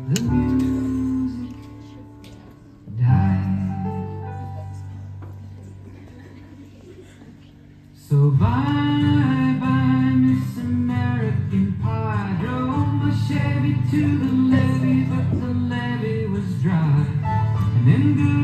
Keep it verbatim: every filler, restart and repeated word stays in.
The music died. So bye bye, Miss American Pie. Drove my Chevy to the levee, but the levee was dry. And then good